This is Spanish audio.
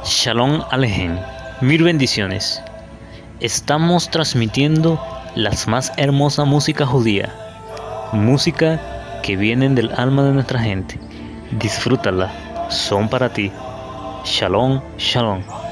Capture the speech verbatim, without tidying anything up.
Shalom Alejem, mil bendiciones. Estamos transmitiendo las más hermosa música judía, música que viene del alma de nuestra gente. Disfrútala, son para ti. Shalom, shalom.